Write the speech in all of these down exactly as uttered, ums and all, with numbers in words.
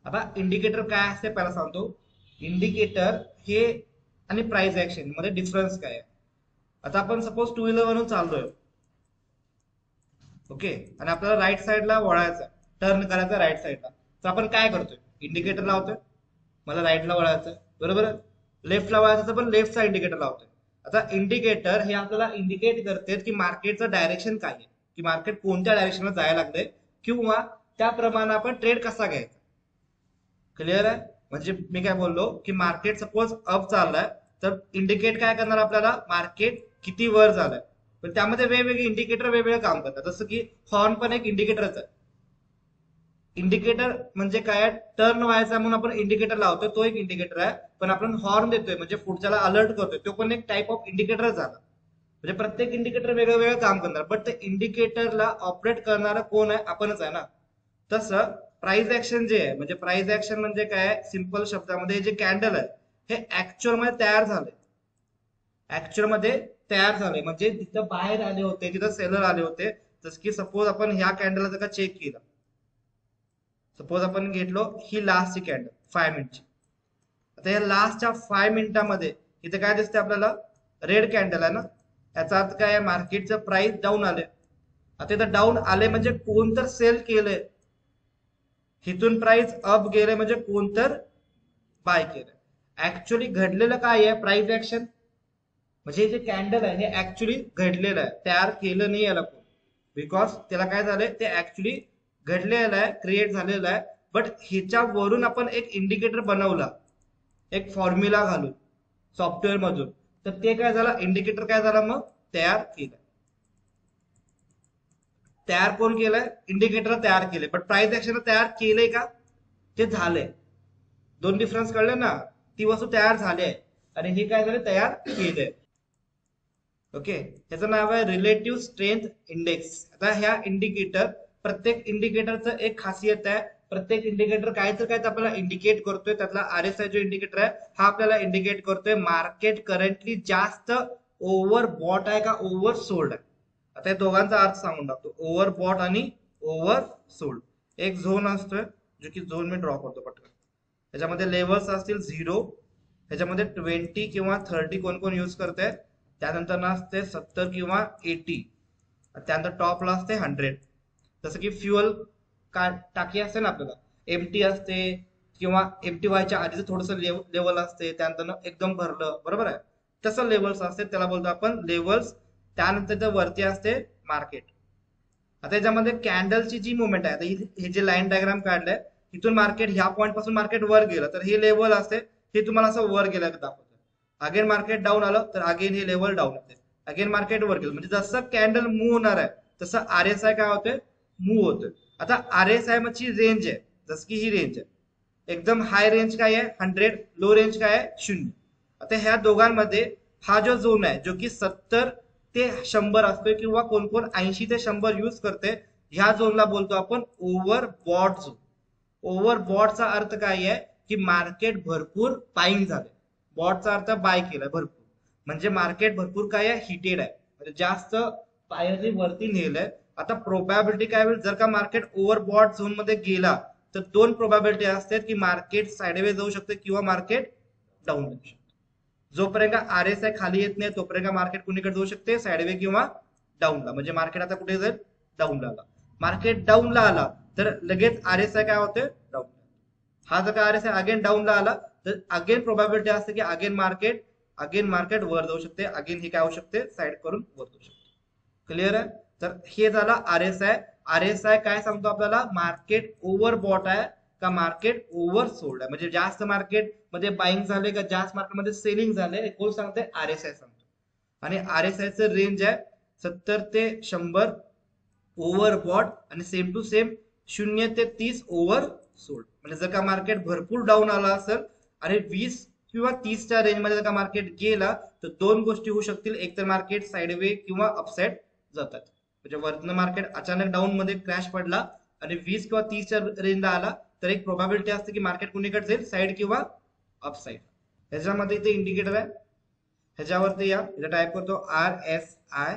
आता इंडिकेटर काय असते पहिला सांगतो. इंडिकेटर हे आणि प्राइस ऍक्शन मध्ये डिफरन्स काय आहे. आता आपण सपोज टू व्हीलर वरून चाललोय, ओके, आणि आपल्याला राईट साईडला वळायचं, टर्न करायचं राईट साईडला, तर आपण काय करतोय, इंडिकेटर लावतोय. मला राईटला वळायचं, बरोबर. लेफ्टला वळायचं तर पण लेफ्टचा इंडिकेटर लावतोय. आता इंडिकेटर हे आपल्याला इंडिकेट करते की मार्केटचं डायरेक्शन काय आहे, की मार्केट कोणत्या डायरेक्शनला जायला लागलंय, किंवा त्याप्रमाणे आपण ट्रेड कसा घ्यायचा. क्लिअर आहे. म्हणजे मी काय बोललो की मार्केट सपोज अप चाललाय, तर इंडिकेट काय करणार आपल्याला, मार्केट किती वर झालंय. पण त्यामध्ये वेगवेगळे इंडिकेटर वेगवेगळे काम करतात. जसं की हॉर्न पण एक इंडिकेटरच आहे. इंडिकेटर म्हणजे काय, टर्न व्हायचा म्हणून आपण इंडिकेटर लावतोय, तो एक इंडिकेटर आहे. पण आपण हॉर्न देतोय म्हणजे पुढच्याला अलर्ट करतोय, तो पण एक टाइप ऑफ इंडिकेटर झाला. म्हणजे प्रत्येक इंडिकेटर वेगळं वेगळं काम करणार, बट ते इंडिकेटरला ऑपरेट करणारा कोण आहे, आपणच आहे ना. तसं प्राइस ऍक्शन जे आहे, म्हणजे प्राइस ऍक्शन म्हणजे काय, सिंपल शब्दामध्ये जे कॅन्डल आहे हे ऍक्च्युअल मध्ये तयार झाले. ऍक्च्युअल मध्ये तयार झाले म्हणजे तिथं बाहेर आले होते, तिथं सेलर आले होते. जसं की सपोज आपण ह्या कॅन्डलला जर का चेक केलं, सपोज आपण घेतलो ही लास्टची कॅन्डल फाय मिनिटची. आता या लास्टच्या फाय मिनिटामध्ये इथे काय दिसते आपल्याला, रेड कॅन्डल आहे ना. याचा अर्थ काय आहे, मार्केटचं प्राइस डाऊन आले. आता इथं डाऊन आले म्हणजे कोण तर सेल केलंय, हिथून प्राइस अप गेले म्हणजे कोण तर बाय केलंय. ऍक्च्युअली घडलेलं काय आहे, प्राइस ऍक्शन. म्हणजे जे कॅन्डल आहे हे ऍक्च्युली घडलेलं आहे, तयार केलं नाही याला कोण. बिकॉज त्याला काय झालंय, ते ऍक्च्युली घडलेलं आहे, क्रिएट झालेलं आहे. बट ह्याच्यावरून आपण एक इंडिकेटर बनवला, एक फॉर्म्युला घालून सॉफ्टवेअर मधून. तर ते काय झालं, इंडिकेटर काय झालं मग तयार केलं. तयार कोण केलंय, इंडिकेटर तयार केले. बट प्राइस ऍक्शन तयार केलंय का, ते झालंय. दोन डिफरन्स कळले ना. ती वस्तू तयार झाली आहे आणि हे काय झाले, तयार केलंय. ओके. त्याचं नाव आहे रिलेटिव्ह स्ट्रेंथ इंडेक्स. आता ह्या इंडिकेटर, प्रत्येक इंडिकेटरचं एक खासियत आहे. प्रत्येक इंडिकेटर काय तर काय आपल्याला इंडिकेट करतोय. त्यातला आर एस आय जो इंडिकेटर आहे हा आपल्याला इंडिकेट करतोय मार्केट करंटली जास्त ओव्हर बॉट आहे का ओव्हर सोल्ड आहे. आता या दोघांचा अर्थ सांगून टाकतो, ओव्हर बॉट आणि ओव्हर सोल्ड. एक झोन असतोय, जो की झोन मी ड्रॉ करतो पटकन. त्याच्यामध्ये लेवल्स असतील झिरो, ह्याच्यामध्ये ट्वेंटी किंवा थर्टी कोण कोण युज करते. त्यानंतर ना असते सत्तर किंवा एटी, त्यानंतर टॉपला असते हंड्रेड. जसं की फ्युअल का टाकी असते ना आपल्याला, एमटी असते किंवा एमटी व्हायच्या आधीच थोडस लेवल असते, त्यानंतर एकदम भरलं, बरोबर आहे. तसं लेवल्स असते, त्याला बोलतो आपण लेवल्स. त्यानंतर वरती असते मार्केट. आता याच्यामध्ये कॅन्डलची जी मुवमेंट आहे, आता हे जे लाईन डायग्राम काढलंय, इथून मार्केट ह्या पॉईंट पासून मार्केट वर गेलं तर हे लेवल असते, हे तुम्हाला असं वर गेलं दाखवतं. अगेन मार्केट डाऊन आलं तर अगेन हे लेवल डाऊन होते. अगेन मार्केट वर गेलं म्हणजे जसं कॅन्डल मूव्ह होणार आहे तसं आर एस आय काय होतंय, मूव्ह होतोय. आता आर एस आय ची रेंज आहे, जसं की ही रेंज आहे. एकदम हाय रेंज काय आहे हंड्रेड, लो रेंज काय आहे शून्य. आता ह्या दोघांमध्ये हा जो झोन आहे जो की सत्तर ते शंभर असतोय, किंवा कोण कोण ऐंशी ते शंभर यूज करते, ह्या झोनला बोलतो आपण ओव्हर बॉट झोन. ओव्हर बॉटचा अर्थ काय आहे, की मार्केट भरपूर बाईंग झाले. बॉटचा अर्थ बाय केलाय भरपूर, म्हणजे मार्केट भरपूर काय आहे, हिटेड आहे, म्हणजे जास्त बायरने वरती नेलंय. आता प्रोबॅबिलिटी काय होईल, जर का मार्केट ओव्हर बॉट झोन मध्ये गेला तर दोन प्रोबॅबिलिटी असतात, की मार्केट साइडवे जाऊ शकते किंवा मार्केट डाऊन जाऊ शकते. जोपर्यंत आर एस आय खाली येत नाही तोपर्यंत मार्केट कुणीकडे जाऊ शकते, साइडवे किंवा डाऊनला. म्हणजे मार्केट आता कुठे जाईल, डाऊनला आला. मार्केट डाऊनला आला तर लगेच आर एस आय काय होते, डाऊन. हा जर का आर एस आय अगेन डाऊनला आला तर अगेन प्रोबॅबिलिटी असते की अगेन मार्केट अगेन मार्केट वर जाऊ शकते, अगेन हे काय होऊ शकते, साइड करून वर जाऊ शकते. क्लिअर आहे. तर हे झालं R S I. R S I काय सांगतो आपल्याला, मार्केट ओव्हर बॉट आहे का मार्केट ओव्हर सोल्ड आहे, म्हणजे जास्त मार्केट मध्ये बाईंग झाले का जास्त मार्केट मध्ये सेलिंग झाले, कोण सांगते, आर एस आय सांगतो. आणि आर एस आय चं रेंज आहे सत्तर ते शंभर ओव्हर बॉट, आणि सेम टू सेम शून्य ते तीस ओव्हर सोल्ड. म्हणजे जर का मार्केट भरपूर डाऊन आला असेल आणि वीस किंवा तीसच्या रेंज मध्ये जर का मार्केट गेला तर दोन गोष्टी होऊ शकतील, एक तर मार्केट साइडवे किंवा अपसाइड जातात. म्हणजे वरनं मार्केट अचानक डाऊन मध्ये क्रॅश पडला आणि वीस किंवा तीसच्या रेंजला आला तर एक प्रोबॅबिलिटी असते की मार्केट कुणीकडे जाईल, साइड किंवा अपसाइड. ह्याच्यामध्ये इथे इंडिकेटर आहे, ह्याच्यावरती या, इथे टाईप करतो आर एस आय.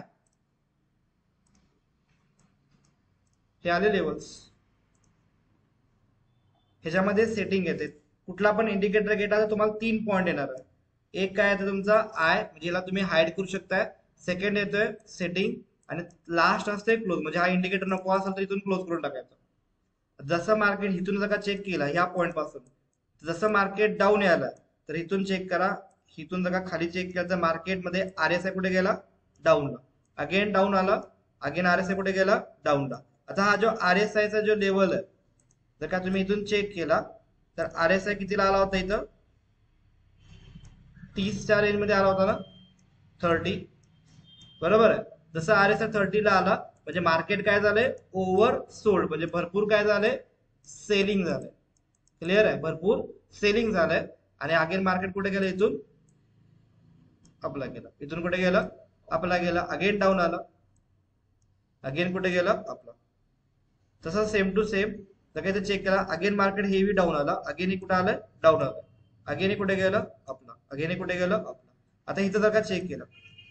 हे आले लेवल्स, ह्याच्यामध्ये सेटिंग येते. कुठला पण इंडिकेटर घेता तर तुम्हाला तीन पॉईंट येणार आहे. एक काय येतं तुमचा आय, म्हणजे याला तुम्ही हाईड करू शकताय. सेकंड येतोय सेटिंग आणि लास्ट असते क्लोज, म्हणजे हा इंडिकेटर नको असेल तर इथून क्लोज करून टाकायचं. जसं मार्केट इथून जर का चेक केला ह्या पॉईंट पासून, जसं मार्केट डाऊन यायला तर इथून चेक करा. इथून जर का खाली चेक केलं तर मार्केटमध्ये आर एस आय कुठे गेला? डाऊनला. अगेन डाऊन आला, अगेन आर एस आय कुठे गेला? डाऊनला. आता हा जो आर एस आय चा जो लेवल आहे, जर का तुम्ही इथून चेक केला तर आर एस आय कितीला आला होता? इथं तीसच्या रेंज मध्ये आला होता ना, थर्टी, बरोबर आहे. जसं आर एस आय थर्टीला आला म्हणजे मार्केट काय झालंय? ओव्हर सोल्ड, म्हणजे भरपूर काय झालंय? सेलिंग झालंय. क्लिअर आहे? भरपूर सेलिंग झालंय. आणि अगेन मार्केट कुठे गेलं? इथून अपला गेला. इथून कुठे गेला? अपला गेला. अगेन डाऊन आला, अगेन कुठे गेला? अपला. तसं सेम टू सेम जर काही चेक केला, अगेन मार्केट हेवी डाऊन आला, अगेन कुठे आलंय? डाऊन आलं, अगेन कुठे गेलं? अपला, अगेन कुठे गेलं? अपला. आता इथं जर का चेक केलं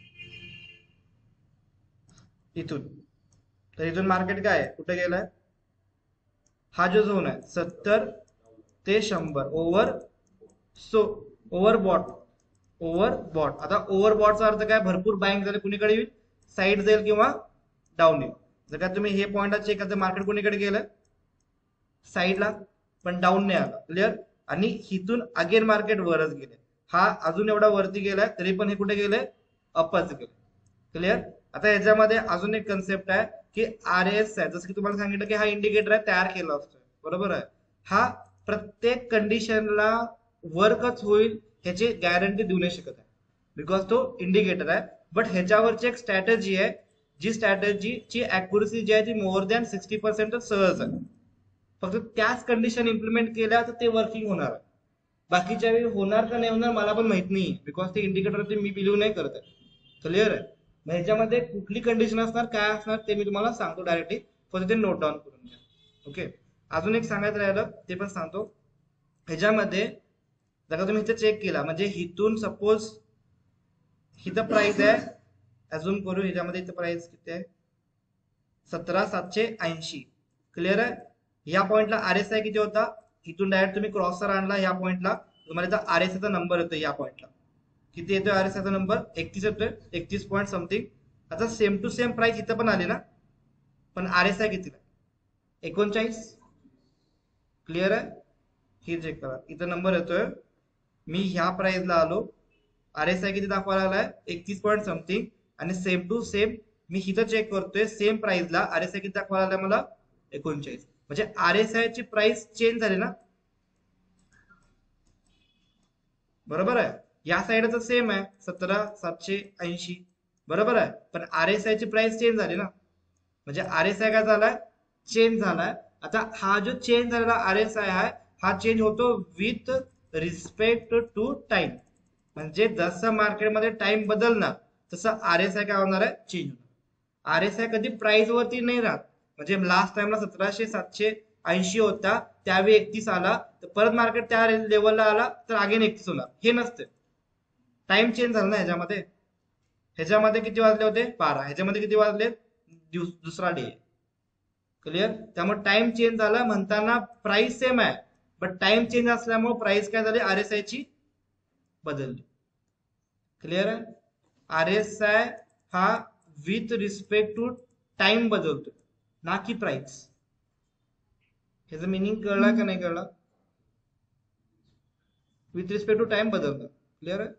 इथून, तर इथून मार्केट काय आहे? कुठे गेलाय? हा जो झोन आहे सत्तर ते शंभर over so over bought, over bought. आता ओव्हर बॉटचा अर्थ काय? भरपूर बाइंग झाले, कुणीकडे येईल? साईड जाईल किंवा डाऊन येईल. जर का तुम्ही हे पॉईंट चेक करता, मार्केट कुणीकडे गेलं? साईडला, पण डाऊन नाही आला. क्लिअर? आणि इथून अगेन मार्केट वरच गेले. हा अजून एवढा वरती गेलाय तरी पण हे कुठे गेले? अपच गेले. क्लिअर? आता याच्यामध्ये अजून एक कन्सेप्ट आहे की आर एस आहे, जसं की तुम्हाला सांगितलं की हा इंडिकेटर आहे तयार केला असतो, बरोबर आहे. हा प्रत्येक कंडिशनला वर्कच होईल ह्याची गॅरंटी देऊ नाही शकत आहे, बिकॉज तो इंडिकेटर आहे. बट ह्याच्यावरची एक स्ट्रॅटेजी आहे, जी स्ट्रॅटेजीची अॅक्युरसी जी आहे ती मोर दॅन सिक्स्टी पर्सेंट सहज आहे. फक्त त्याच कंडिशन इम्प्लिमेंट केल्या तर ते वर्किंग होणार आहे. बाकीच्या वेळी होणार का नाही होणार मला पण माहित नाही, बिकॉज ते इंडिकेटर ते मी बिलीव्ह नाही करत आहे. क्लिअर आहे? ह्याच्यामध्ये कुठली कंडिशन असणार, काय असणार ते मी तुम्हाला सांगतो डायरेक्टली, फक्त ते नोट डाऊन करून घ्या. ओके. अजून एक सांगायचं राहिलं ते पण सांगतो. ह्याच्यामध्ये जर का तुम्ही इथे चेक केला, म्हणजे इथून सपोज इथं प्राइस आहे, अजून करू, ह्याच्यामध्ये इथं प्राइस किती आहे? सतरा सातशे ऐंशी. क्लिअर आहे? या पॉइंटला आर एस आय किती होता? इथून डायरेक्ट तुम्ही क्रॉसर आणला या पॉइंटला, तुम्हाला इथं आर एस आय चा नंबर येतो. या पॉइंटला किती येतोय आर एस आय चा नंबर? एकतीस येतोय, एकतीस पॉईंट समथिंग. आता सेम टू सेम प्राइस इथं पण आली ना, पण आर एस आय कितीला? एकोणचाळीस. क्लिअर आहे? हे चेक करा, इथं नंबर येतोय, मी ह्या प्राइसला आलो, आर एस आय किती दाखवायला लागलाय? एकतीस पॉईंट समथिंग. आणि सेम टू सेम मी इथं चेक करतोय, सेम प्राइसला आर एस आय किती दाखवायला लागलाय मला? एकोणचाळीस. म्हणजे आर एस आय ची प्राइस चेंज झाली ना, बरोबर आहे. या साईडचं सेम आहे सतरा सातशे ऐंशी, बरोबर आहे. पण आर एस आय ची प्राइस चेंज झाली ना, म्हणजे आर एस आय काय झालाय? चेंज झालाय. आता हा जो चेंज झालेला आर एस आय आहे, हा चेंज होतो विथ रिस्पेक्ट टू टाइम. म्हणजे जसं मार्केटमध्ये टाइम बदलणार तसं आर एस आय काय होणार आहे? चेंज होणार. आर एस आय कधी प्राइस वरती नाही राहत. म्हणजे लास्ट टाइमला सतराशे सातशे ऐंशी होता, त्यावेळी एकतीस आला, तर परत मार्केट त्या लेवलला आला तर अगेन एकतीस होणार, हे नसते. टाइम चेंज झाला ना ह्याच्यामध्ये. ह्याच्यामध्ये किती वाजले होते? बारा. ह्याच्यामध्ये किती वाजले? दुसरा डे. क्लिअर? त्यामुळे टाइम चेंज झाला म्हणताना प्राइस सेम आहे, बट टाइम चेंज असल्यामुळे प्राइस काय झाली? आर एस आय ची बदलली. क्लिअर आहे? आर एस आय हा विथ रिस्पेक्ट टू टाइम बदलतो, ना की प्राइस. ह्याचं मिनिंग कळला का नाही कळला? विथ रिस्पेक्ट टू टाइम बदलतं. क्लिअर आहे?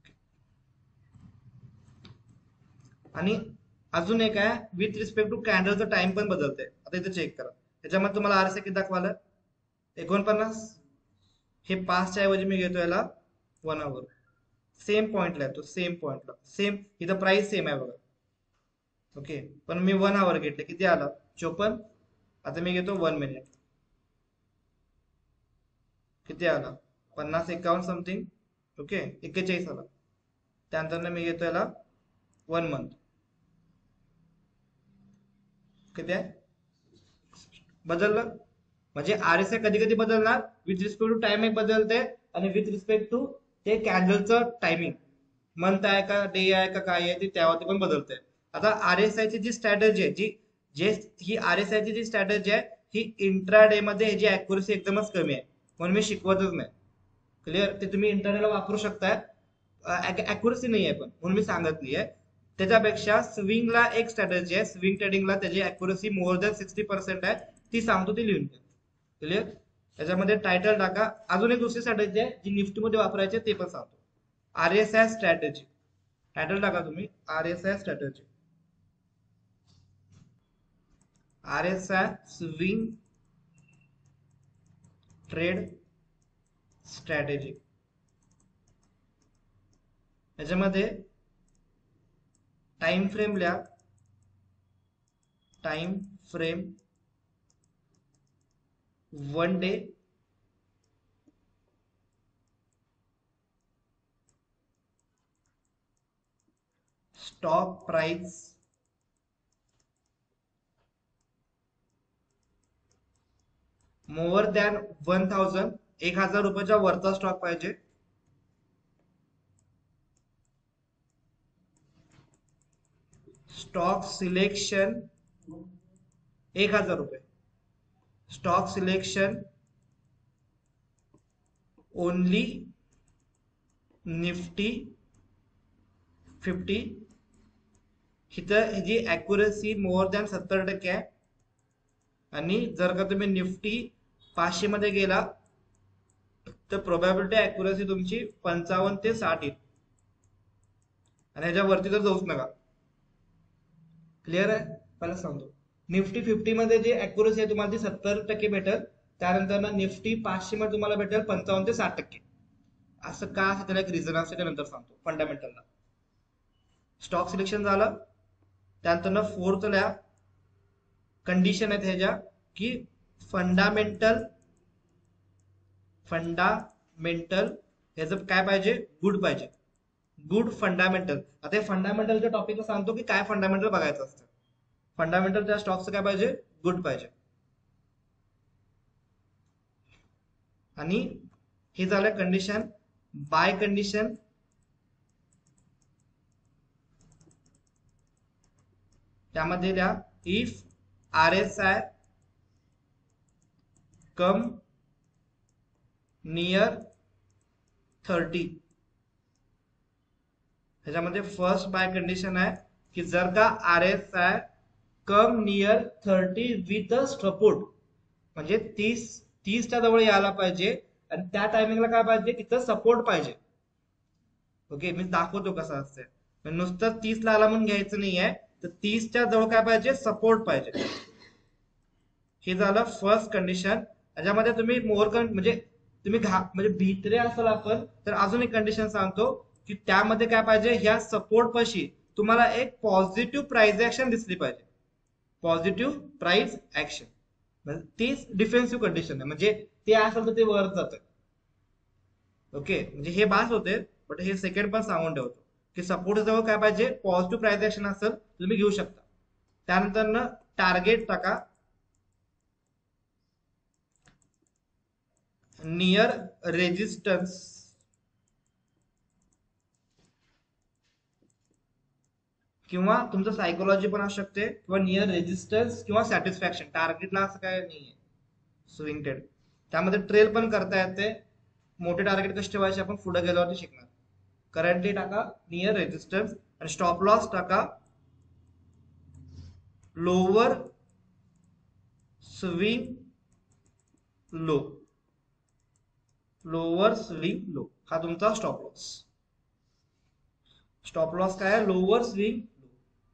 आणि अजून एक आहे, विथ रिस्पेक्ट टू कॅन्डलचा टाइम पण बदलतंय. आता इथे चेक करा, ह्याच्यामध्ये तुम्हाला आर एस आय किती दाखवालं? एकोणपन्नास. हे पाचच्या ऐवजी मी घेतो याला वन आवर. सेम पॉइंटला येतो, सेम पॉइंटला, सेम. इथं प्राइस सेम आहे बघा. ओके, पण मी वन आवर घेतले, किती आला? चोपन्न. आता मी घेतो वन मिनिट, किती आला? पन्नास एकावन्न समथिंग. ओके, एक्केचाळीस आला. त्यानंतर मी घेतो याला वन मंथ, किती आहे? बदललं. म्हणजे आर एस आय कधी कधी बदलणार, विथ रिस्पेक्ट टू टाइम एक बदलते, आणि विथ रिस्पेक्ट टू ते कॅन्डलचं टायमिंग, मंथ आहे का डे आहे का काय आहे ते त्यावरती पण बदलते. आता आर एस आय ची जी स्ट्रॅटेजी आहे, जी जे ही आर एस आय ची जी स्ट्रॅटेजी आहे, ही इंट्राडे मध्ये ह्याची अॅक्युरसी एकदमच कमी आहे, म्हणून मी शिकवतच नाही. क्लिअर? ते तुम्ही इंटरनेटला वापरू शकताय, अॅक्युरसी नाही आहे पण, म्हणून मी सांगत नाहीये. त्याच्यापेक्षा स्विंगला एक स्ट्रॅटेजी आहे, स्विंग ट्रेडिंगला त्याची accuracy more than sixty percent आहे, ती सांगतो ती लिहून घ्या. क्लिअर? त्याच्यामध्ये टायटल टाका. अजून एक दुसरी स्ट्रॅटेजी आहे जी निफ्टीमध्ये वापरायची ते पण सांगतो. R S I strategy. Title टाका तुम्ही, R S I strategy. R S I swing trade strategy. याच्यामध्ये टाइम फ्रेम लिहा, time frame one day, stock price more than one thousand, एक हजार रुपयाच्या वरचा स्टॉक पाहिजे. स्टॉक सिलेक्शन एक हजार रुपये. Stock selection only Nifty fifty. इथं ह्याची अॅक्युरसी मोर दॅन सत्तर टक्के आहे. आणि जर का तुम्ही निफ्टी पाचशे मध्ये गेला तर प्रोबॅबिलिटी अॅक्युरसी तुमची पंचावन्न ते साठ येईल, आणि ह्याच्यावरती तर जाऊच नका. क्लिअर आहे? पहिला सांगतो, निफ्टी फिफ्टी मध्ये जे अॅक्युरसी आहे तुम्हाला ती सत्तर टक्के भेटेल, त्यानंतर ना निफ्टी पाचशे मध्ये तुम्हाला भेटेल पंचावन्न ते साठ टक्के. असं का असं त्याला एक रिझन असते, त्यानंतर सांगतो. फंडामेंटलला स्टॉक सिलेक्शन झालं, त्यानंतर ना फोर्थ ल्या कंडिशन आहेत ह्याच्या की फंडामेंटल फंडामेंटल ह्याचं काय पाहिजे, गुड पाहिजे. Good fundamental. आता हे फंडामेंटलच्या टॉपिकला सांगतो की काय फंडामेंटल बघायचं असतं. फंडामेंटल त्या स्टॉकचं काय पाहिजे, गुड पाहिजे. आणि हे झालं कंडिशन. बाय कंडिशन त्यामध्ये द्या if R S I come near thirty. ह्याच्यामध्ये फर्स्ट बाय कंडिशन आहे की जर का R S I come near thirty with support, म्हणजे तीस तीसच्या जवळ यायला पाहिजे, आणि त्या टायमिंगला काय पाहिजे, तिथं सपोर्ट पाहिजे. ओके, मी दाखवतो कसं असतं. नुसतं तीस ला आला म्हणून घ्यायचं नाहीये, तर तीसच्या जवळ काय पाहिजे, सपोर्ट पाहिजे. हे झालं फर्स्ट कंडिशन. त्याच्यामध्ये तुम्ही मोर म्हणजे तुम्ही घा म्हणजे भित्रे असाल आपण, तर अजून एक कंडिशन सांगतो की त्यामध्ये काय पाहिजे, ह्या सपोर्ट पाशी तुम्हाला एक पॉझिटिव्ह प्राइस ऍक्शन दिसली पाहिजे. पॉझिटिव्ह प्राइस ऍक्शन, तीच डिफेन्सिव्ह कंडिशन आहे. म्हणजे ते असेल तर ते वर जातं. ओके, म्हणजे हे बास होते. बट हे सेकंड पण सांगून ठेवतो की सपोर्ट जवळ काय पाहिजे, पॉझिटिव्ह प्राइस ऍक्शन असेल तुम्ही घेऊ शकता. त्यानंतर ना टार्गेट टाका नियर रेजिस्टन्स किंवा तुमचं सायकोलॉजी पण असू शकते, किंवा नियर रेजिस्टन्स किंवा सॅटिस्फॅक्शन. टार्गेटला असं काय नाहीये स्विंग ट्रेड. त्यामध्ये ट्रेल पण करता येते. मोठे टार्गेट कसे ठेवायचे आपण पुढे गेल्यावरती शिकणार. करंटली टाका नियर रेजिस्टन्स, आणि स्टॉप लॉस टाका lower swing low. Lower swing low हा तुमचा स्टॉप लॉस. स्टॉप लॉस काय आहे, लोअर स्विंग लो.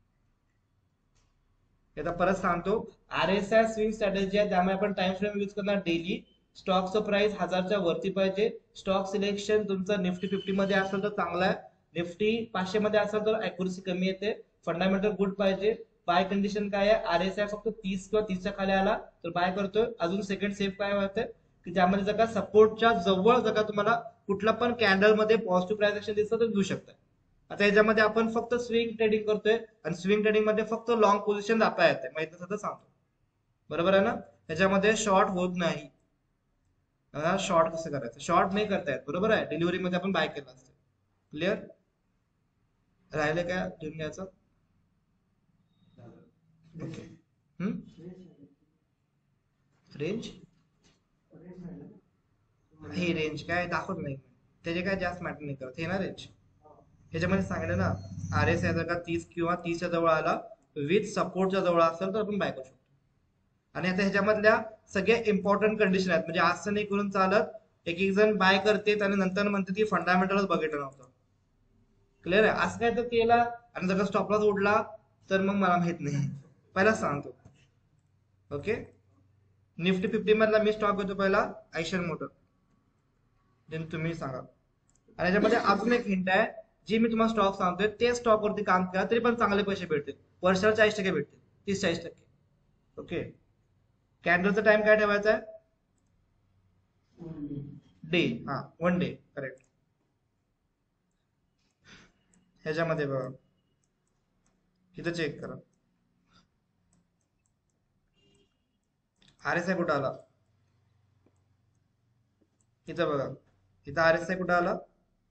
आता परत सांगतो, R S I swing strategy आहे, त्यामुळे आपण टाइम फ्रेम यूज करणार डेली. स्टॉकचं प्राइस हजारच्या वरती पाहिजे. स्टॉक सिलेक्शन तुमचं निफ्टी फिफ्टी मध्ये असेल तर चांगला आहे. निफ्टी पाचशे मध्ये असेल तर अॅक्युरसी कमी येते. फंडामेंटल गुड पाहिजे. बाय कंडिशन काय आहे, आर एस आय फक्त तीस किंवा तीसच्या खाली आला तर बाय करतोय. अजून सेकंड सेफ काय होतं की ज्यामध्ये जर का सपोर्टच्या जवळ जर का तुम्हाला कुठला पण कॅन्डल मध्ये पॉझिटिव्ह प्राइस ऍक्शन दिसतं तर घेऊ शकता. आता याच्यामध्ये आपण फक्त स्विंग ट्रेडिंग करतोय, आणि स्विंग ट्रेडिंग मध्ये फक्त लॉंग पोझिशन दाखवा येते, माहिती सध्या सांगतो. बरोबर आहे ना? त्याच्यामध्ये शॉर्ट होत नाही. शॉर्ट कसं करायचं, शॉर्ट नाही करता येत. बरोबर आहे, डिलिव्हरी मध्ये आपण बाय केलं असतं. क्लिअर? राहिले काय लिहून घ्यायचं? ओके. रेंज हे रेंज काय दाखवत नाही, त्याचे काय जास्त मॅटर नाही करत हे ना रेंज. ह्याच्यामध्ये सांगितलं ना आर एस आय जर का तीस किंवा तीसच्या जवळ आला विथ सपोर्टच्या जवळ असेल तर आपण बाय करू शकतो. आणि आता ह्याच्यामधल्या सगळ्या इम्पॉर्टंट कंडिशन आहेत, म्हणजे असं नाही करून चालत एक एक जण बाय करते आणि नंतर म्हणते की फंडामेंटलच बघितलं नव्हतं. क्लिअर आहे? असं काय तर केला आणि जर का स्टॉप लॉस उडला तर मग मला माहित नाही, पहिला सांगतो. ओके, निफ्टी फिफ्टी मधला मी स्टॉक घेतो पहिला आयशर मोटर, देन तुम्ही सांगा. आणि याच्यामध्ये अजून एक हिंट आहे, जे मी तुम्हाला स्टॉक सांगतोय ते स्टॉक वरती काम करा तरी पण चांगले पैसे भेटतील, वर्षाला चाळीस टक्के भेटतील, तीस चाळीस टक्के. ओके, कॅन्डलचा टाइम काय ठेवायचा आहे? डे, हा वन डे, करेक्ट. ह्याच्यामध्ये बघा इथं चेक करा आर एस आय कुठं आला, इथं बघा इथं आर एस आय कुठं आला,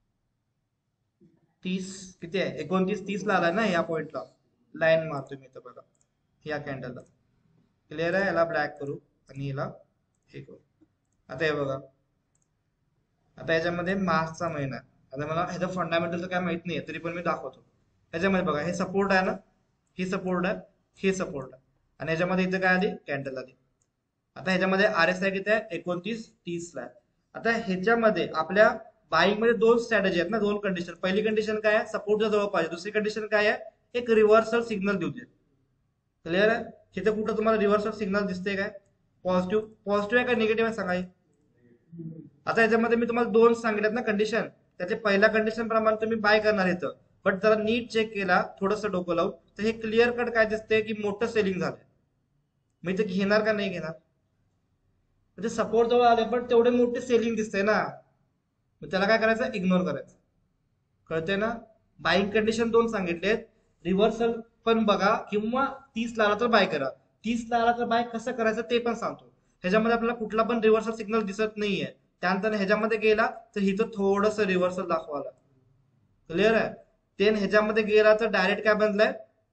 तीस किती आहे, एकोणतीस तीस ला आलाय ना, या पॉइंटला लाईन मारतो मी इथं बघा या कॅन्डलला. क्लिअर आहे? याला ब्लॅक करू आणि याला हे करू. आता हे बघा, आता याच्यामध्ये मार्चचा महिना आहे. आता मला ह्याचं फंडामेंटल तर काय माहित नाही तरी पण मी दाखवतो. ह्याच्यामध्ये बघा हे सपोर्ट आहे ना, ही सपोर्ट आहे, हे सपोर्ट आहे, आणि ह्याच्यामध्ये इथं काय आली, कॅन्डल आली. आता ह्याच्यामध्ये आर एस आय किती आहे, एकोणतीस तीस ला आहे. आता ह्याच्यामध्ये आपल्या बाईंग मध्ये दोन स्ट्रॅटेजी आहेत ना, दोन कंडिशन. पहिली कंडिशन काय आहे, सपोर्टच्या जवळ पाहिजे. दुसरी कंडिशन काय आहे, एक रिव्हर्सल सिग्नल देऊ दे. क्लिअर आहे? तिथे कुठं तुम्हाला रिव्हर्सल सिग्नल दिसते काय, पॉझिटिव्ह पॉझिटिव्ह आहे का निगेटिव्ह आहे सांगा. आता याच्यामध्ये मी तुम्हाला दोन सांगितल्यात ना कंडिशन, त्याचे पहिल्या कंडिशन प्रमाणे तुम्ही बाय करणार येतं, बट जरा नीट चेक केला थोडस डोकं लावून तर हे क्लिअर कट काय दिसते की मोठं सेलिंग झालंय. मी ते घेणार का नाही घेणार, म्हणजे सपोर्ट जवळ आले पण तेवढे मोठे सेलिंग दिसते ना, मग त्याला काय करायचं, इग्नोर करायचं. कळतंय ना? बाईंग कंडिशन दोन सांगितलेत, रिव्हर्सल पण बघा किंवा तीस ला आला तर बाय करा. तीस ला आला तर बाय कसं करायचं ते पण सांगतो. ह्याच्यामध्ये आपल्याला कुठला पण रिव्हर्सल सिग्नल दिसत नाहीये, त्यानंतर ह्याच्यामध्ये गेला तर इथं थोडस रिव्हर्सल दाखवायला. क्लिअर आहे? ते ह्याच्यामध्ये गेला तर डायरेक्ट काय बनलंय,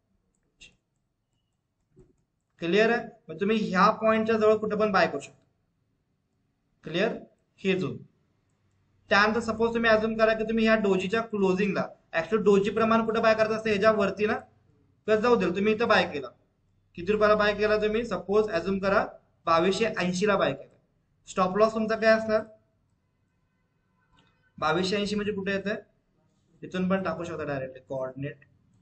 क्लिअर आहे? मग तुम्ही ह्या पॉइंटच्या जवळ कुठे पण बाय करू शकता. क्लिअर? हे झोन. त्यानंतर सपोज तुम्ही अजून करा की तुम्ही ह्या डोजीच्या क्लोजिंगला, ऍक्च्युअली डोजी प्रमाण कुठे बाय करत असते, ह्याच्यावरती ना, तर जाऊ दे तुम्ही इथं बाय केला. किती रुपयाला बाय केला तुम्ही, सपोज अजून करा बावीसशे ऐंशी ला बाय केला. स्टॉप लॉस तुमचा काय असणार, बावीसशे ऐंशी म्हणजे कुठे येतं, इथून पण टाकू शकता डायरेक्ट कोऑर्डिनेट.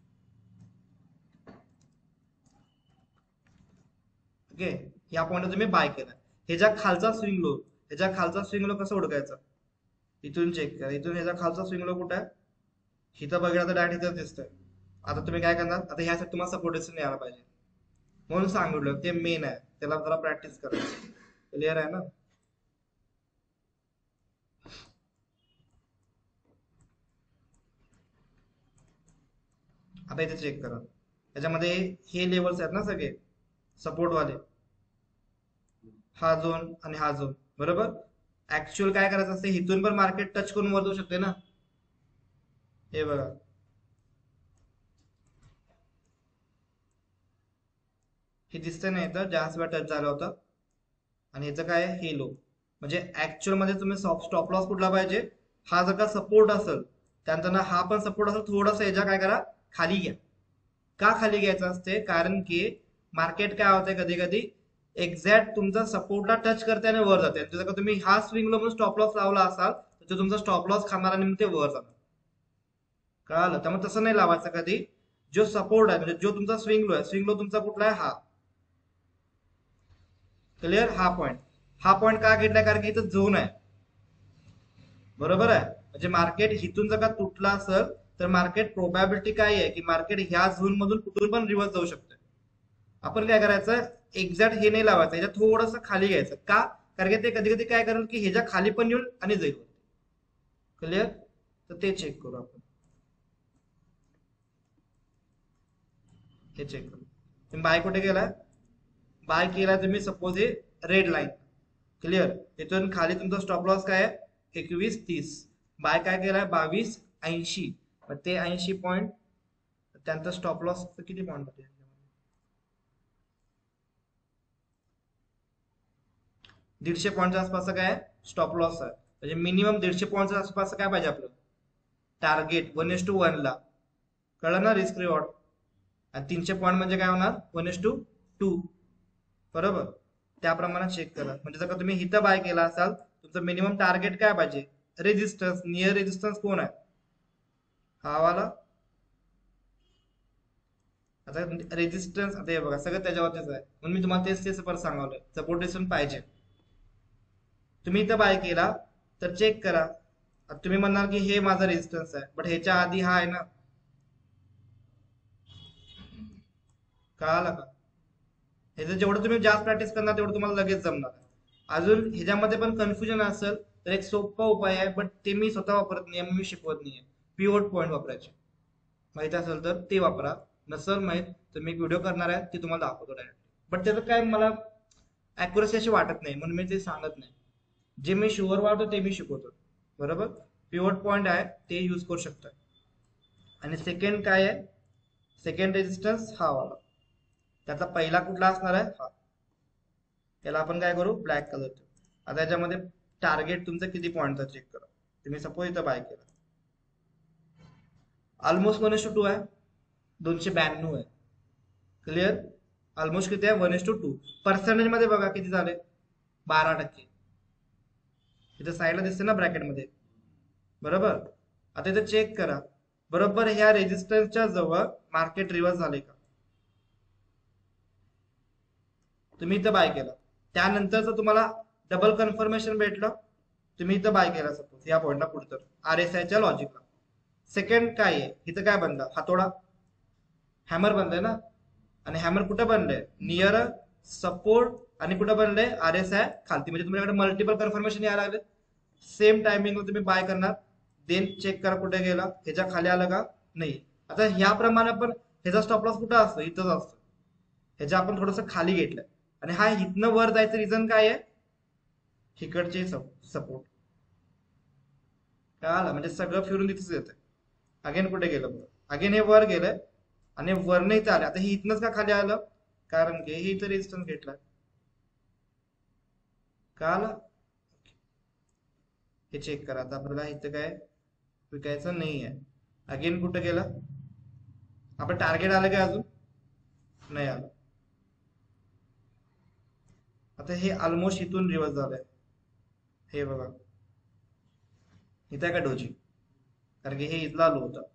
ओके, या पॉइंटला तुम्ही बाय केला. ह्याच्या खालचा स्विंग लो, ह्याच्या खालचा स्विंग लो कसा ओळखायचा, इथून चेक करा. इथून ह्याचा खालचा स्विंग लो कुठे आहे, इथं बघितलं तर डायरेक्ट इथं दिसतंय. आता तुम्ही काय करणार, आता ह्यासाठी तुम्हाला सपोर्ट दिसून यायला पाहिजे म्हणून सांगितलं, ते मेन आहे, त्याला जरा प्रॅक्टिस करायची. क्लिअर आहे ना? आता इथे चेक करा, त्याच्यामध्ये हे लेवल्स आहेत ना सगळे सपोर्ट वाले, हा झोन आणि हा झोन, बरोबर. ऍक्च्युअल काय करायचं असते, इथून पण मार्केट टच करून वर जाऊ शकते ना. हे बघा हे दिसतंय ना, इथं जास्त वेळा टच झाला होता आणि याचं काय आहे, हे लो. म्हणजे ऍक्च्युअल मध्ये तुम्ही स्टॉप लॉस कुठला पाहिजे, हा जर का सपोर्ट असेल त्यानंतर हा पण सपोर्ट असेल, थोडासा याच्या काय करा, खाली घ्या. का खाली घ्यायचं असते, कारण की मार्केट काय होतंय कधी कधी एक्झॅक्ट तुमचा सपोर्टला टच करते आणि वर जाते. जर का तुम्ही हा स्विंग लो म्हणून स्टॉप लॉस लावला असाल तर तो तुमचा स्टॉप लॉस खाणार आणि मग ते वर जाणार. कळालं? त्यामुळे तसं नाही लावायचं कधी. जो सपोर्ट आहे म्हणजे जो तुमचा स्विंग लो आहे, स्विंग लो तुमचा कुठला आहे, हा. क्लिअर? हा पॉइंट, हा पॉइंट का घेतलाय, कारण की इथं झोन आहे, बरोबर आहे. म्हणजे मार्केट इथून जर का तुटला असेल तर मार्केट प्रोबॅबिलिटी काय आहे की मार्केट ह्या झोन मधून कुठून पण रिव्हर्स जाऊ शकतं. आपण काय करायचं, एक्झॅक्ट हे नाही लावायचं, ह्याच्या थोडस खाली घ्यायचं. का? कारण की ते कधी कधी काय करेल की ह्याच्या खाली पण येईल आणि जाईल. क्लिअर? तर ते चेक करू आपण, हे चेक करू. तुम्ही बाय कुठे केलाय, बाय केला तुम्ही सपोज हे रेड लाईन. क्लिअर? इथून खाली तुमचा स्टॉप लॉस काय आहे, एकवीस तीस. बाय काय केलाय, बावीस ऐंशी. ते ऐंशी पॉईंट, त्यानंतर स्टॉप लॉस किती पॉईंट होते, दीडशे पॉईंटच्या आसपास काय स्टॉप लॉस आहे, म्हणजे मिनिमम दीडशे पॉईंटच्या आसपास काय पाहिजे आपलं target one is to one ला. कळलं ना रिस्क रिवॉर्ड. आणि तीनशे पॉईंट म्हणजे काय होणार वन एस टू टू. बरोबर, त्याप्रमाणे चेक करा. म्हणजे जर का तुम्ही इथं बाय केला असाल तुमचं मिनिमम टार्गेट काय पाहिजे, रेजिस्टन्स, नियर रेजिस्टन्स कोण आहे, हा वाला. आता रेजिस्टन्स आता हे बघा सगळं त्याच्यावरतीच आहे, म्हणून मी तुम्हाला तेच तेच परत सांगवलंय. सपोर्ट रेजिस्टन्स पाहिजे. तुम्ही इथं बाय केला तर चेक करा. आता तुम्ही म्हणणार की हे माझा रेजिस्टन्स आहे, बट ह्याच्या आधी हा आहे ना, कळालं का. ह्याचं जेवढं तुम्ही जास्त प्रॅक्टिस करणार तेवढं तुम्हाला लगेच जमणार. अजून ह्याच्यामध्ये पण कन्फ्युजन असेल तर एक सोपा उपाय आहे, बट ते मी स्वतः वापरत नाही, मी शिकवत नाहीये. पिव्होट पॉईंट वापरायचे, माहिती असेल तर ते वापरा. नसेल माहित तर मी एक व्हिडिओ करणार आहे ते तुम्हाला दाखवतो डायरेक्ट. बट त्याचं काय मला अॅक्युरसी अशी वाटत नाही म्हणून मी ते सांगत नाही. जे मी शुअर वाटतो ते मी शिकवतो. बरोबर, पिव्होट पॉईंट आहे ते यूज करू शकता. आणि सेकंड काय आहे, सेकंड रेजिस्टन्स हा वाला. त्याचा पहिला कुठला असणार आहे हा. त्याला आपण काय करू ब्लॅक कलर. आता याच्यामध्ये टार्गेट तुमचं किती पॉईंटचा चेक करा. तुम्ही सपोज इथं बाय केला, almost one is to two आहे, दोनशे ब्याण्णव आहे. क्लिअर, ऑलमोस्ट किती आहे one is to two. Percentage मध्ये बघा किती झाले, बारा टक्के. इथं साईडला दिसते ना ब्रॅकेटमध्ये. बरोबर, आता इथं चेक करा बरोबर ह्या रेजिस्टन्सच्या जवळ मार्केट रिव्हर्स झाले का. तुम्ही इथं बाय केला, त्यानंतरच तुम्हाला डबल कन्फर्मेशन भेटलं, तुम्ही इथं बाय केला सपोज या पॉईंटला पुढे आर एस आयच्या लॉजिकला. सेकंड काय आहे, इथं काय बनला हातोडा, हॅमर बनलंय ना. आणि हॅमर कुठं बनलंय नियर सपोर्ट, आणि कुठं बनलंय आर एस आय खालती. म्हणजे तुमच्याकडे मल्टिपल कन्फर्मेशन यायला लागले. सेम टायमिंगला तुम्ही बाय करणार, देन चेक करा कुठे गेला, ह्याच्या खाली आलं का नाही. आता ह्याप्रमाणे पण ह्याचा स्टॉप लॉस कुठं असतो, इथंच असतो. ह्याच्या आपण थोडस खाली घेतलं, आणि हा इथनं वर जायचं रिझन काय आहे, इकडचे सपोर्ट. काय आलं म्हणजे सगळं फिरून तिथेच येतं. अगेन कुठे गेलं, अगेन हे वर गेलं आणि वर नाही आलं. आता हे इथनच का खाली आलं, कारण की हे इथं रेजिस्टन्स घेतलाय. कळालं, हे चेक करा. आता आपल्याला इथं काय विकायचं नाही आहे. अगेन कुठं गेलं, आपण टार्गेट आलं काय अजून नाही आलं. आता हे ऑलमोस्ट इथून रिव्हर्स झालंय. हे बघा इथं का डोजी, कारण की हे इथला लो होता,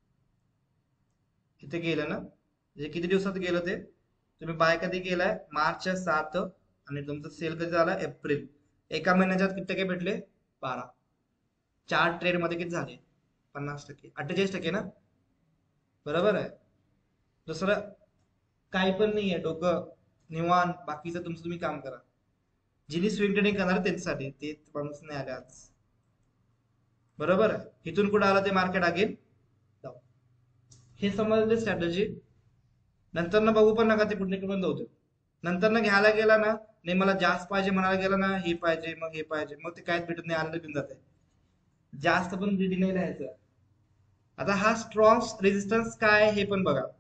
इथे गेलं ना. म्हणजे किती दिवसात गेलं ते, तुम्ही बाय कधी केलाय मार्चच्या सात, आणि तुमचं सेल कधी झाला एप्रिल. एका महिन्याच्यात किती टक्के भेटले, बारा. चार ट्रेड मध्ये किती झाले, पन्नास टक्के, अठ्ठेचाळीस टक्के ना. बरोबर आहे. दुसरं काही पण नाहीये, डोकं निवांत, बाकीचं तुमचं तुम्ही काम करा. जिनी स्विंग ट्रेडिंग करणार त्यांच्यासाठी, ते माणूस नाही आले आज. बरोबर आहे. इथून कुठं आलं ते मार्केट अगेन डाऊन. हे समजले स्ट्रॅटेजी. नंतर ना बघू पण नका ते कुठले पण जाऊ. नंतर ना घ्यायला गेला ना, नाही मला जास्त पाहिजे म्हणायला गेला ना, हे पाहिजे मग हे पाहिजे, मग ते काहीच भेटत नाही, आलं घेऊन जाते. जास्त पण ग्रीडी नाही राहायचं. आता हा स्ट्रॉंग रेजिस्टन्स काय हे पण बघा.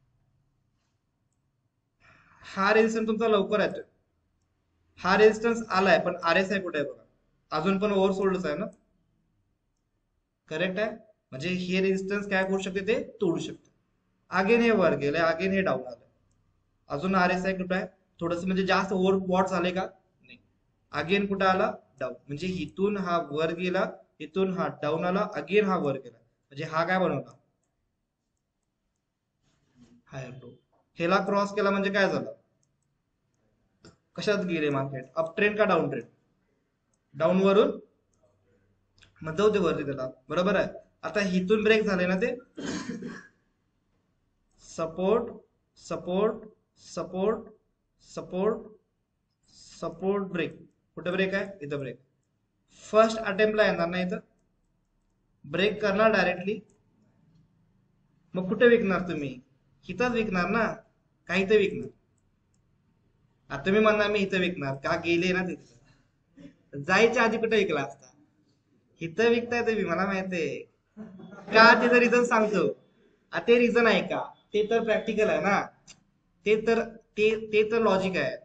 हा रेजिस्टन्स तुमचा लवकर येतोय, हा रेजिस्टन्स आलाय, पण आर एस आय कुठे आहे बघा, अजून पण ओव्हरसोल्डच आहे ना. करेक्ट आहे. म्हणजे हे रेजिस्टन्स काय करू शकते, ते तोडू शकते. अगेन हे वर गेले, अगेन हे डाऊन आलं. अजून आर एस आय कुठं आहे, थोडस म्हणजे जास्त ओव्हर बॉट झाले का नाही. अगेन कुठं आला डाऊन, म्हणजे इथून हा वर गेला, इथून हा डाऊन आला, अगेन हा वर गेला. म्हणजे हा काय बनवला, हायर लो. हेला क्रॉस केला म्हणजे काय झालं, कशात गेले मार्केट, अप ट्रेंड का डाऊन ट्रेंड, डाऊन वरून मग जाऊ दे वरती त्याला. बरोबर आहे. आता हिथून ब्रेक झाले ना ते, support support support support support break. कुठे ब्रेक आहे, इथं ब्रेक. फर्स्ट अटेम्प्टला येणार ना, इथं ब्रेक करणार डायरेक्टली, मग कुठे विकणार तुम्ही, इथंच विकणार ना, का इथं विकणार. आता तुम्ही म्हणणार मी इथं विकणार का, गेले ना तिथं, जायच्या आधी कुठे विकला असता. इथं विकताय तुम्ही, मला माहितीये का, त्याचं रिझन सांगतो. ते रिझन आहे का, ते तर प्रॅक्टिकल आहे ना, ते तर ते ते तर लॉजिक आहे.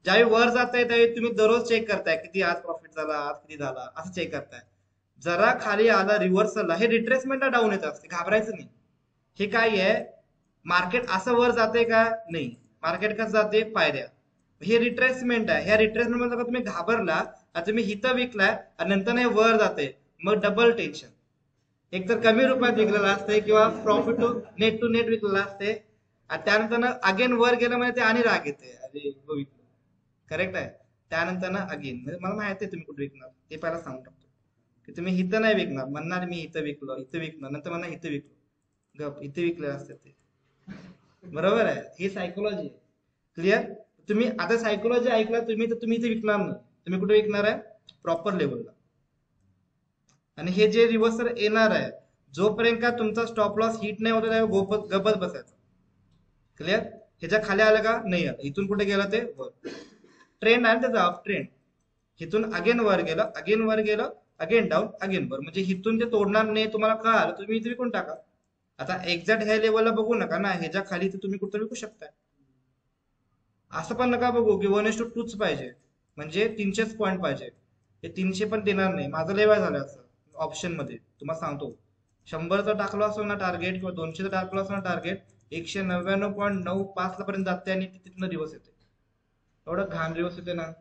ज्यावेळी वर जाताय त्यावेळी तुम्ही दररोज चेक करताय किती आज प्रॉफिट झाला, आज किती झाला, असं चेक करताय. जरा खाली आला रिव्हर्सलला, हे रिट्रेसमेंटला डाऊन येत असते, घाबरायचं नाही. हे काय आहे, मार्केट असं वर जाते का नाही, मार्केट कसं जाते पायऱ्या, हे रिट्रेसमेंट आहे. ह्या रिट्रेसमेंट मध्ये तुम्ही घाबरला, आता तुम्ही हिथं विकलाय आणि नंतर हे वर जाते, मग डबल टेन्शन. एक तर कमी रुपयात विकलेला असते किंवा profit to net to net विकलेला असते, आणि त्यानंतर अगेन वर गेलं म्हणजे ते आणि राग येते, अरे विकलं. करेक्ट आहे. त्यानंतर ना अगेन म्हणजे मला माहिती आहे तुम्ही कुठे विकणार, ते पहिला सांगू टाकतो की तुम्ही हिथं नाही विकणार, म्हणणार मी इथं विकलो, इथं विकलो, नंतर म्हणणार इथं विकलो, गप इथे विकले असते ते. बरोबर आहे, ही सायकोलॉजी. क्लिअर. तुम्ही आता सायकोलॉजी ऐकला तुम्ही, तर तुम्ही इथे विकणार नाही, तुम्ही कुठे विकणार आहे, प्रॉपर लेवलला. आणि हे जे रिव्हर्सल येणार आहे, जोपर्यंत का तुमचा स्टॉप लॉस हिट नाही होता त्यावेळी गपच बसायचं. क्लिअर. ह्याच्या खाली आलं का नाही आलं, इथून कुठे गेलं ते वर, ट्रेंड आहे त्याचा अप ट्रेंड, इथून अगेन वर गेलं, अगेन वर गेलं, अगेन डाऊन, अगेन वर, म्हणजे इथून ते तोडणार नाही तुम्हाला कळालं, तुम्ही इथे विकून टाका. आता एक्झॅक्ट ह्या लेवलला बघू नका ना, ह्याच्या खाली तर तुम्ही कुठं विकू शकता. असं पण नका बघू की वन एस टू टूच पाहिजे, म्हणजे तीनशेच पॉईंट पाहिजे, हे तीनशे पण देणार नाही. माझं लय वेळ झालं असं ऑप्शन मध्ये, तुम्हाला सांगतो. शंभरचा टाकलो असो ना टार्गेट, किंवा दोनशेचा टाकलो असो ना टार्गेट, एकशे नव्याण्णव पॉईंट नऊ पाच ला पर्यंत जाते आणि तिथनं दिवस येते, एवढं घाण दिवस येते ना.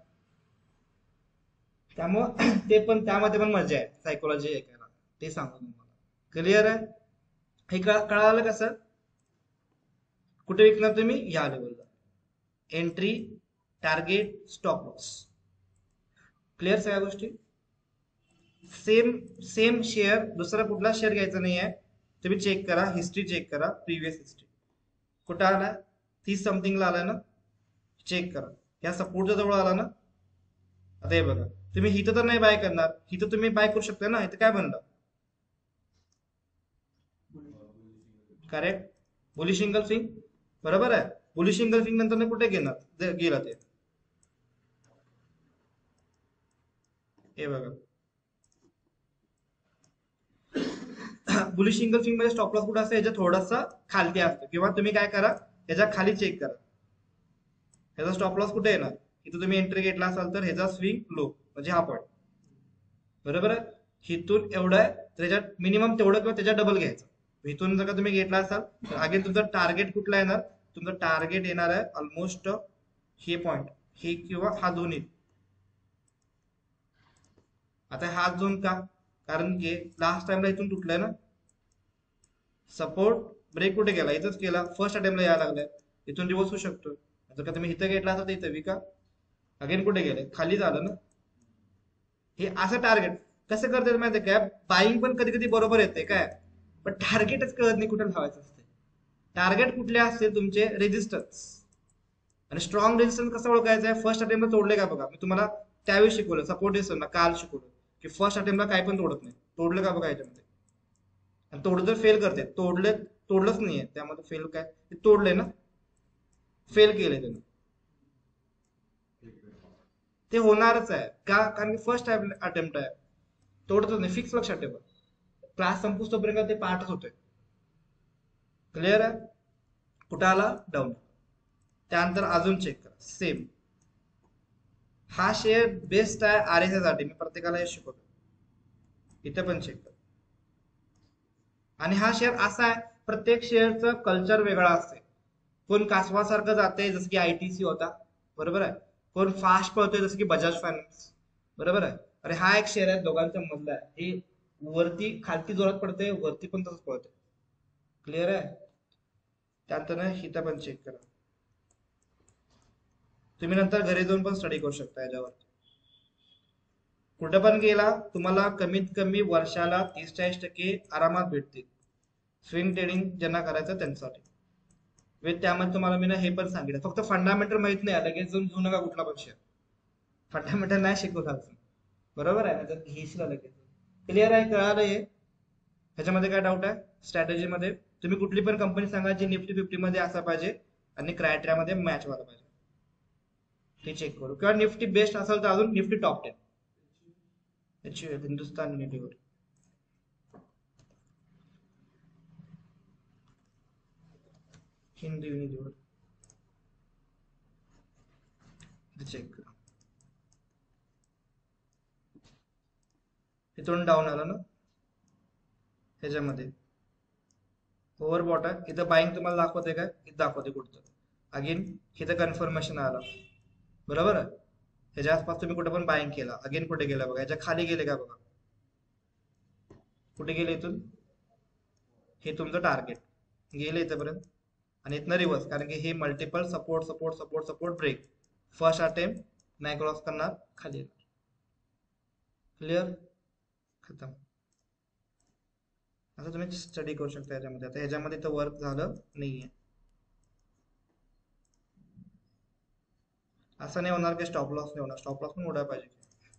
त्यामुळं ते पण त्यामध्ये पण मजा आहे सायकोलॉजी ऐकायला, ते सांगू तुम्हाला. क्लिअर आहे. हे कळालं का सर. कुठे विकणार तुम्ही, या लेवलला, entry, target, stop loss. Clear सगळ्या गोष्टी. सेम सेम शेअर दुसरा कुठला शेअर घ्यायचा नाही आहे. तुम्ही चेक करा, हिस्ट्री चेक करा, प्रिव्हियस हिस्ट्री कुठं आला, तीस समथिंगला आला ना, चेक करा. या सपोर्टच्या जवळ आला ना. आता हे बघा, तुम्ही हिथं तर नाही बाय करणार, हिथं तुम्ही बाय करू शकता ना, इथं काय बनलं, करेक्ट, बुलिश सिंग. बरोबर आहे. बुलिश सिंग नंतर कुठे घेणार गेला ते, हे बघा, बुलिश सिंगल फिंग मध्ये स्टॉप लॉस कुठे असतं, याच्या थोडासा खालती असतो, किंवा तुम्ही काय करा, याच्या खाली चेक करा, ह्याचा स्टॉप लॉस कुठे येणार, इथं तुम्ही एंट्री घेतला असाल तर ह्याचा स्विंग लो म्हणजे हा पॉईंट. बरोबर आहे. हिथून एवढं आहे, त्याच्यात मिनिमम तेवढं किंवा त्याच्या डबल घ्यायचं. इथून जर का तुम्ही घेतला असाल तर अगेन तुमचं टार्गेट कुठला येणार, तुमचं टार्गेट येणार आहे ऑलमोस्ट हे पॉईंट, हे किंवा हा दोन्ही. आता हा झोन का, कारण की लास्ट टाइमला इथून तुटलाय ना, सपोर्ट ब्रेक कुठे गेला, इथंच केला, फर्स्ट अटेम्प्टला यायला लागलाय, इथून दिवस होऊ शकतो. जर का तुम्ही इथं घेतला असाल तर इथं विका, अगेन कुठे गेले, खाली झालं ना. हे असं टार्गेट कसं करते माहिती काय, बाईंग पण कधी कधी बरोबर येते काय, पण टार्गेटच कळत नाही कुठे लावायचं असते. टार्गेट कुठले असते तुमचे, रेजिस्टन्स. आणि स्ट्रॉंग रेजिस्टन्स कसं ओळखायचं आहे, फर्स्ट अटेम्प्टला तोडले का बघा, मी तुम्हाला त्यावेळी शिकवलं, सपोर्ट रेजिस्टन्स ना काल शिकवलं की फर्स्ट अटेम्प्टला काय पण तोडत नाही, तोडलं का बघा याच्यामध्ये. आणि तोड जर फेल करते, तोडले तोडलंच नाहीये त्यामध्ये, फेल काय ते तोडले ना, फेल केले त्याने, ते होणारच आहे का, कारण की फर्स्ट अटेम्प्ट आहे, तोडतच नाही, फिक्स लक्षात ठेवा. क्लास संपूस तोपर्यंत ते पार्टच होते. क्लिअर आहे. कुठं आला, डाऊन, त्यानंतर अजून चेक करा, सेम. हा शेअर बेस्ट आहे आर एस साठी, मी प्रत्येकाला हे शिकवतो, इथे पण चेक करा. आणि हा शेअर असा आहे, प्रत्येक शेअरचं कल्चर वेगळा असते. कोण कासवासारखं जाते जसं की आयटीसी होता, बरोबर आहे, कोण फास्ट पळतोय जसं की बजाज फायनान्स, बरोबर आहे. अरे हा एक शेअर आहे दोघांच्या मधला आहे, हे वरती खालती जोरात पडते, वरती पण तसंच पळते. क्लिअर आहे. त्यानंतर हिथं पण चेक करा, तुम्ही नंतर घरी जाऊन पण स्टडी करू शकता याच्यावर. कुठं पण गेला तुम्हाला कमीत कमी वर्षाला तीस चाळीस टक्के आरामात भेटतील, स्विंग ट्रेडिंग ज्यांना करायचं त्यांच्यासाठी. वेळ त्यामध्ये तुम्हाला मी ना हे पण सांगितलं, फक्त फंडामेंटल माहित नाही, लगेच जाऊन घेऊ नका कुठला पण शेअर, फंडामेंटल नाही शिकवत अजून, बरोबर आहे ना, तर घेशील लगेच. क्लिअर आहे, कळालं हे. ह्याच्यामध्ये काय डाऊट आहे, स्ट्रॅटेजी मध्ये तुम्ही कुठली पण कंपनी सांगा जी निफ्टी फिफ्टी मध्ये असा पाहिजे आणि क्रायटेरिया मध्ये मॅच व्हायला पाहिजे, ते चेक करू. किंवा निफ्टी बेस्ट असेल तर अजून Nifty top ten, Hindustan Unilever, Hind Unilever check करा, इथून डाऊन आलं ना, ह्याच्यामध्ये ओव्हरबॉट आहे, इथं बाईंग तुम्हाला दाखवते काय, इथं दाखवते कुठचं, अगेन इथं कन्फर्मेशन आलं, बरोबर आहे. ह्याच्या आसपास तुम्ही कुठे पण बाईंग केला, अगेन कुठे गेला बघा, ह्याच्या खाली गेले का बघा, कुठे गेले इथून, हे तुमचं टार्गेट गेले इथपर्यंत, आणि इथनं रिव्हर्स, कारण की हे multiple support support support support break, first attempt नाही क्रॉस करणार, खाली येणार. क्लिअर, खतम. असं तुम्ही स्टडी करू शकता याच्यामध्ये. आता ह्याच्यामध्ये तर वर्क झालं नाहीये, असं नाही होणार की स्टॉप लॉस नाही होणार, स्टॉप लॉस पण उडायला पाहिजे.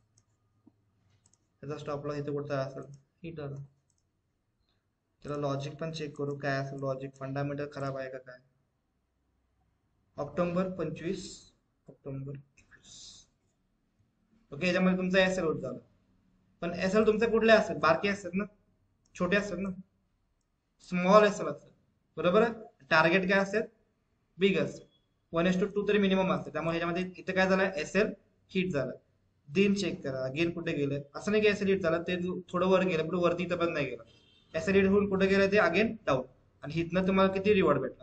त्याचा स्टॉप लॉस इथे कुठचा असेल, हिट आलं, त्याला लॉजिक पण चेक करू काय असेल, लॉजिक फंडामेंटल खराब आहे का काय. ऑक्टोबर पंचवीस, ऑक्टोबर एकवीस, ओके. याच्यामध्ये तुमचा एस एल होत झाला, पण एस एल तुमचे कुठले असेल, बारके असतात ना, छोटे असतात ना, स्मॉल एस एल असतात, बरोबर आहे. टार्गेट काय असतात, बिग असतात, वन एस टू टू तरी मिनिमम असते. त्यामुळे ह्याच्यामध्ये इथं काय झालं, एस एल हिट झालं. दिन चेक करा, अगेन कुठे गेलं, असं नाही की एस एल हिट झालं ते थोडं वर गेलं, पण वरती इथं पण नाही गेलं, एस एल हिट होऊन कुठे गेलं ते अगेन डाऊन, आणि इथनं तुम्हाला किती रिवॉर्ड भेटला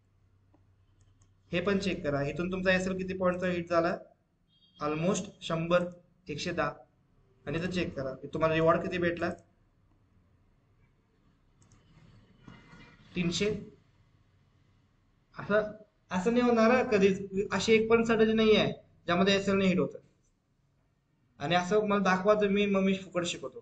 हे पण चेक करा. इथून तुमचा एस एल किती पॉईंटचा हिट झाला, ऑलमोस्ट शंभर, एकशे दहा, आणि इथं चेक करा तुम्हाला रिवॉर्ड किती भेटला, तीनशे. असं असं नाही होणार कधीच, अशी एक पण स्ट्रॅटेजी नाही आहे ज्यामध्ये एस एल ने हिट होत, आणि असं मला दाखवा तुम्ही, मग मी फुकट शिकवतो,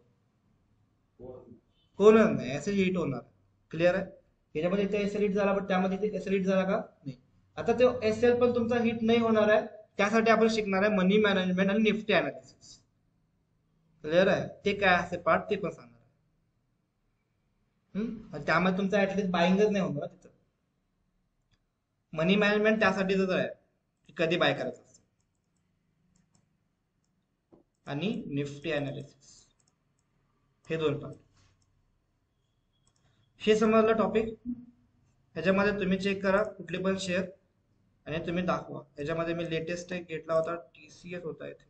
होणार नाही, एस एल हिट होणार. क्लिअर आहे. याच्यामध्ये इथे एस एल हिट झाला, पण त्यामध्ये एस एल हिट झाला का नाही. आता तो एस एल पण तुमचा हिट नाही होणार आहे, त्यासाठी आपण शिकणार आहे मनी मॅनेजमेंट आणि निफ्टी अनालिसिस. क्लिअर आहे, ते काय असते पार्ट ते पण सांगणार आहे. त्यामध्ये तुमचा ऍटलीस्ट बाईंगच नाही होणार तिथं. मनी मॅनेजमेंट त्यासाठीच आहे की कधी बाय करायचं असतं, आणि निफ्टी अनालिसिस, हे दोन पार्ट. हे समजलं टॉपिक. ह्याच्यामध्ये तुम्ही चेक करा कुठले पण शेअर, आणि तुम्ही दाखवा. ह्याच्यामध्ये मी लेटेस्ट एक घेतला होता, टीसीएस होता इथे,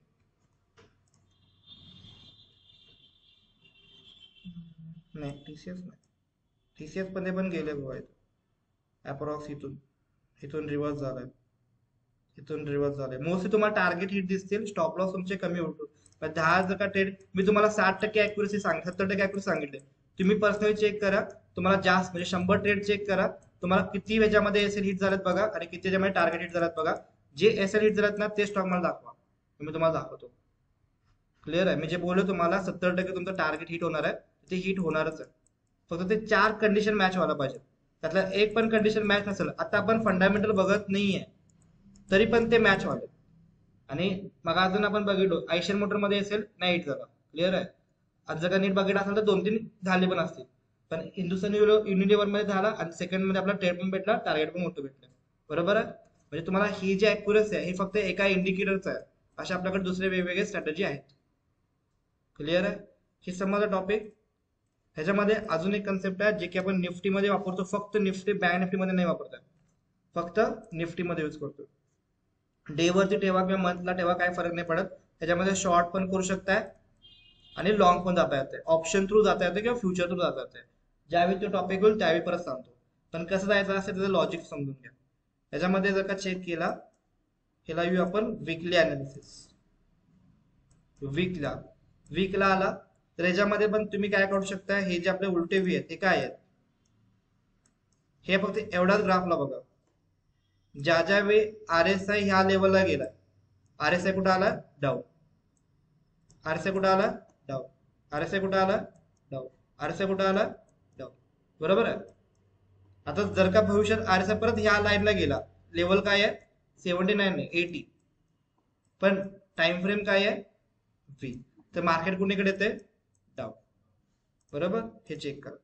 नाही टीसीएस नाही, टीसीएस मध्ये पण गेले गोवा, अप्रॉक्स इथून इथून रिव्हर्स झालाय, इथून रिव्हर्स झालाय. मोस्टली तुम्हाला टार्गेट हिट दिसतील, स्टॉप लॉस तुमचे कमी होतो. पण दहा जर का ट्रेड, मी तुम्हाला साठ टक्के अॅक्युरेसी सांग सत्तर टक्के अॅक्युरेसी सांगितले, तुम्ही पर्सनली चेक करा, तुम्हाला जास्त म्हणजे शंभर ट्रेड चेक करा, तुम्हाला किती ह्याच्यामध्ये एसएल हिट झालेत बघा, आणि किती ह्याच्यामध्ये टार्गेट हिट झालेत बघा. जे एसएल हिट झालेत ना ते स्टॉक मला दाखवा, मी तुम्हाला दाखवतो. क्लिअर आहे. मी जे बोललो तुम्हाला सत्तर टक्के तुमचं टार्गेट हिट होणार आहे, ते हिट होणारच आहे. फक्त ते चार कंडिशन मॅच व्हायला पाहिजे, त्यातलं एक पण कंडिशन मॅच नसेल, आता आपण फंडामेंटल बघत नाहीये तरी पण ते मॅच व्हावे. आणि मग अजून आपण बघितलो आयशियन मोटर मध्ये असेल नाही हिट झाला, क्लिअर आहे. आज जर का नीट बघितलं असेल तर दोन तीन झाले पण असतील, पण हिंदुस्थान युनिलिव्हर मध्ये झाला, आणि सेकंड मध्ये आपला ट्रेड पण भेटला, टार्गेट पण मोठं भेटलं, बरोबर आहे. म्हणजे तुम्हाला ही जी अॅक्युरेसी आहे ही फक्त एका इंडिकेटरच आहे, अशा आपल्याकडे दुसरे वेगवेगळे स्ट्रॅटेजी आहेत. क्लिअर आहे. हे समजलं टॉपिक. ह्याच्यामध्ये अजून एक कन्सेप्ट आहे जे की आपण निफ्टी मध्ये वापरतो, फक्त निफ्टी बँक निफ्टी मध्ये नाही वापरतो, फक्त निफ्टी मध्ये यूज करतो. डे वरती ठेवा किंवा मंथला ठेवा, काय फरक नाही पडत. त्याच्यामध्ये शॉर्ट पण करू शकताय आणि लॉंग पण जाता येते, ऑप्शन थ्रू जाता येते किंवा फ्युचर थ्रू जाता येते. ज्यावेळी तो टॉपिक होईल त्यावेळी परत सांगतो, पण कसं जायचं असेल त्याचं लॉजिक समजून घ्या. त्याच्यामध्ये जर का चेक केला, ह्याला येऊ आपण वीकली अनालिसिस. वीकला वीकला आला तर याच्यामध्ये पण तुम्ही काय करू शकता, हे जे आपले उलटे व्ही आहेत हे काय आहेत, हे फक्त एवढाच ग्राफला बघा. ज्या ज्या वेळी आर एस आय ह्या लेवलला गेला, आर एस आय कुठं आला, डाऊन. आर एस आय कुठं आला, डाऊन. आर एस आय कुठं आला, डाऊन. आर एस आय कुठं आला, डाऊन, बरोबर आहे. आता जर का भविष्यात आर एस आय परत ह्या लाईनला गेला, लेवल काय आहे सेव्हन्टी नाईन नाही एटी, पण टाइम फ्रेम काय आहे व्ही, तर मार्केट कुणीकडे येते, डाऊन, बरोबर. हे चेक करा.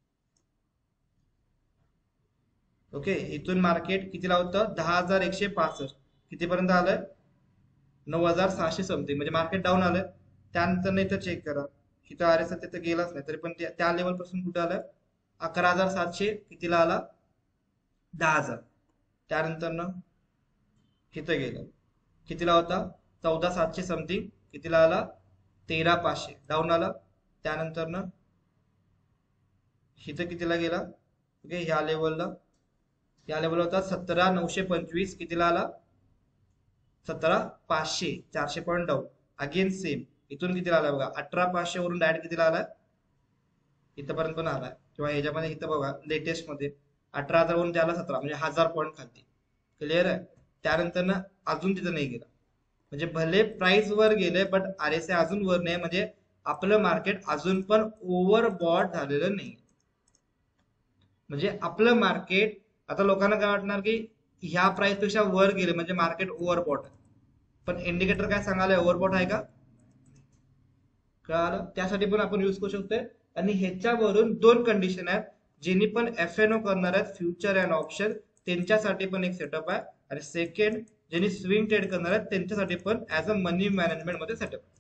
ओके, इथून मार्केट कितीला होतं, दहा हजार एकशे पासष्ट, कितीपर्यंत आलंय, नऊ हजार सहाशे समथिंग, म्हणजे मार्केट डाऊन आलंय. त्यानंतर इथं चेक करा, इथं आर एस आय तिथं गेलाच नाही, तरी पण त्या लेवल पासून कुठे आलं, अकरा हजार सातशे, कितीला आला, दहा हजार. त्यानंतर इथं गेलं, कितीला होता चौदा सातशे समथिंग, कितीला आला तेरा पाचशे, डाऊन आला. त्यानंतर ना इथं कितीला गेला, ओके ह्या लेवलला, या लेवलला होता सतरा नऊशे पंचवीस, कितीला आला सतरा पाचशे, चारशे पॉईंट डाऊन. अगेन सेम इथून कितीला आला बघा अठरा पाचशे वरून डायरेक्ट कितीला आला इथपर्यंत पण आलाय, किंवा ह्याच्यामध्ये इथं बघा लेटेस्ट मध्ये अठरा हजार वरून त्याला सतरा, म्हणजे हजार पॉईंट खाली. क्लिअर आहे. त्यानंतर ना अजून तिथं नाही गेला, म्हणजे भले प्राइस वर गेले बट आर एस आय अजून वर नाही, म्हणजे आपलं मार्केट अजून पण ओव्हर बॉट झालेलं नाही. म्हणजे आपलं मार्केट, आता लोकांना काय वाटणार की ह्या प्राइस पेक्षा वर गेले म्हणजे मार्केट ओव्हरबॉट आहे, पण इंडिकेटर काय सांगायला ओव्हरबॉट आहे का, कळालं. त्यासाठी पण आपण युज करू शकतोय. आणि ह्याच्यावरून दोन कंडिशन आहेत, ज्यांनी पण एफ एन ओ करणार आहेत फ्युचर अँड ऑप्शन त्यांच्यासाठी पण एक सेटअप आहे, आणि सेकंड ज्यांनी स्विंग ट्रेड करणार आहेत त्यांच्यासाठी पण ऍज अ मनी मॅनेजमेंट मध्ये सेटअप.